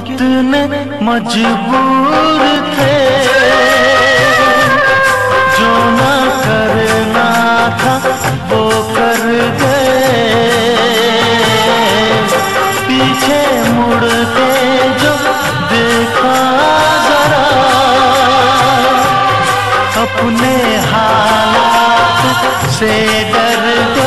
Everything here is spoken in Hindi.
कितने मजबूर थे, जो ना करना था वो कर गए। पीछे मुड़ के जो देखा जरा, अपने हालात से डर गए।